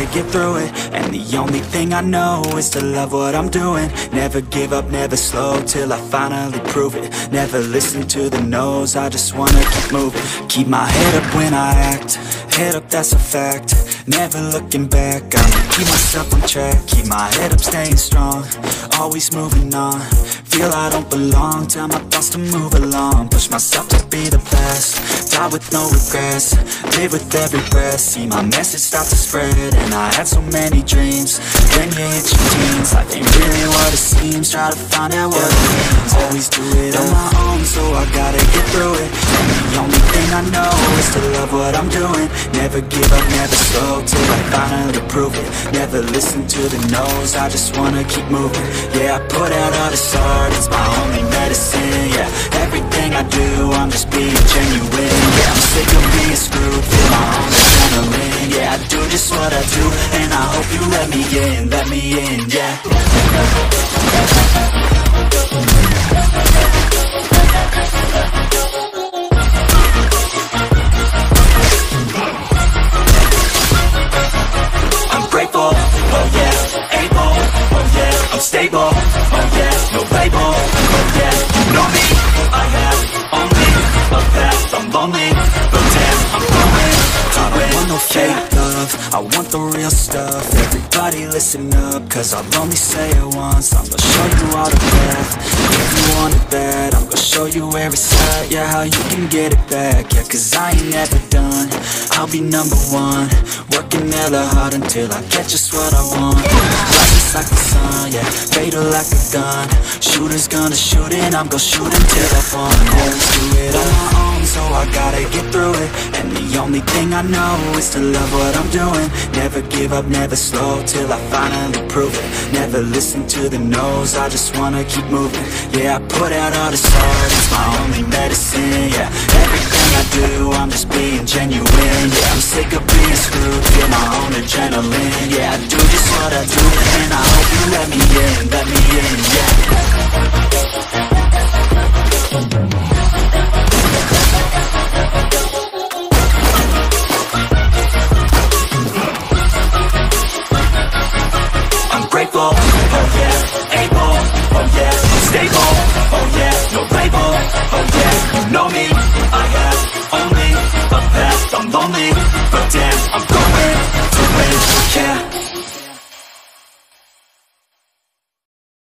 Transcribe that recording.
get through it. And the only thing I know is to love what I'm doing. Never give up, never slow, till I finally prove it. Never listen to the no's, I just wanna keep moving. Keep my head up when I act, head up, that's a fact. Never looking back, I'ma keep myself on track. Keep my head up, staying strong, always moving on. Feel I don't belong, tell my thoughts to move along. Push myself to be the best, die with no regrets. Live with every breath, see my message start to spread. And I had so many dreams, then you hit your teens. Life ain't really what it seems, try to find out what it means. Always do it on my own, so I gotta get through it. And the only thing I know is to love what I'm doing. Never give up, never slow, till I finally prove it. Never listen to the no's, I just wanna keep moving. Yeah, I put out all this art, it's my only medicine. Yeah, everything I do, I'm just being genuine. Yeah, I'm sick of being screwed, feel my own adrenaline. Yeah, I do just what I do, and I hope you let me in, yeah. I'm grateful, oh yeah, able, oh yeah, I'm stable, oh yeah, no label, oh yeah, you know me, I have only a path, I'm lonely, but damn, I'm going to win. I want no fake love, I want the real stuff. Everybody listen up, cause I'll only say it once. I'm gonna show you all the path, if you want it bad. I'm gonna show you every side, yeah, how you can get it back. Yeah, cause I ain't never done, I'll be number one. Working hella hard until I get just what I want. Rise like the sun, yeah, fatal like a gun. Shooter's gonna shoot and I'm gonna shoot until I fall. Always do it on my own, so I gotta get through it. And the only thing I know is to love what I'm doing. Never give up, never slow, till I finally prove it. Never listen to the no's, I just wanna keep moving. Yeah, I put out all this art, it's my only medicine. Yeah, everything I do, I'm just being genuine. Yeah, I'm sick of being screwed, feel my own adrenaline. Yeah, I do just what I do, and I hope you let me in, yeah.